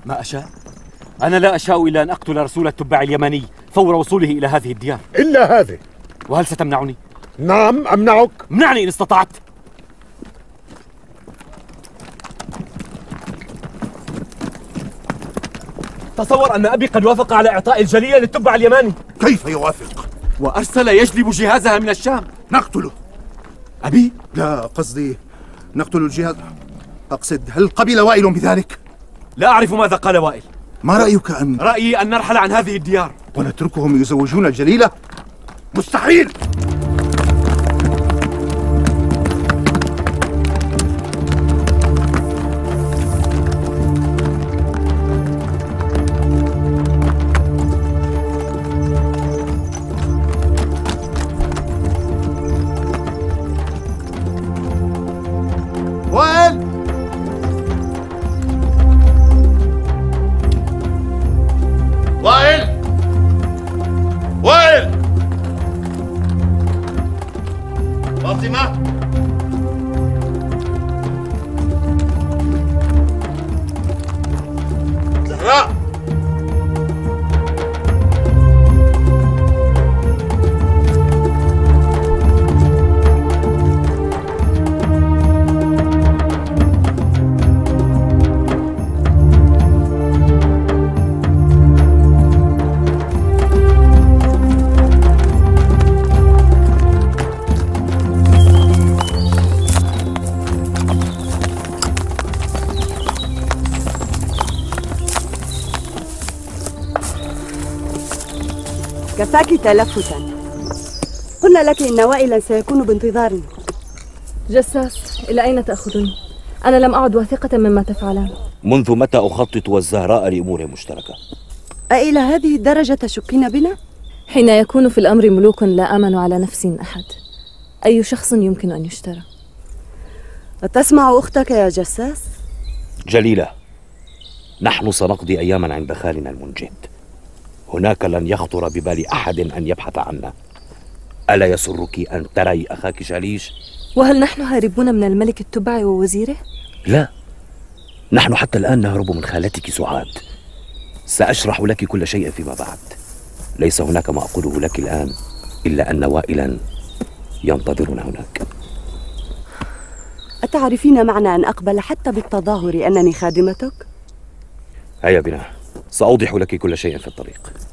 ما أشاء؟ أنا لا أشاء إلا أن أقتل رسول التبع اليماني فور وصوله إلى هذه الديار. إلا هذه. وهل ستمنعني؟ نعم أمنعك. امنعني إن استطعت. تصور أن أبي قد وافق على إعطاء الجلية للتبع اليماني. كيف يوافق؟ وأرسل يجلب جهازها من الشام. نقتله. أبي؟ لا، قصدي نقتل الجهاز. أقصد هل قبل وائل بذلك؟ لا أعرف ماذا قال وائل. ما رأيك أن... رأيي أن نرحل عن هذه الديار ونتركهم يزوجون الجليلة؟ مستحيل. وائل! وائل! وائل! فاطمة! زهراء! كفاك تلفتا. قلنا لك إن وائلا سيكون بانتظارنا. جساس، إلى أين تأخذني؟ أنا لم أعد واثقة مما تفعلان. منذ متى أخطط والزهراء لأمور مشتركة؟ أإلى هذه الدرجة تشكين بنا؟ حين يكون في الأمر ملوك لا آمن على نفس أحد، أي شخص يمكن أن يشترى؟ أتسمع أختك يا جساس؟ جليلة، نحن سنقضي أياما عند خالنا المنجد. هناك لن يخطر ببال أحد أن يبحث عنا. ألا يسرك أن تري أخاك شاليش؟ وهل نحن هاربون من الملك التبع ووزيره؟ لا، نحن حتى الآن نهرب من خالتك سعاد. سأشرح لك كل شيء فيما بعد. ليس هناك ما أقوله لك الآن إلا أن وائلا ينتظرنا هناك. أتعرفين معنى أن أقبل حتى بالتظاهر أنني خادمتك؟ هيا بنا، سأوضح لك كل شيء في الطريق.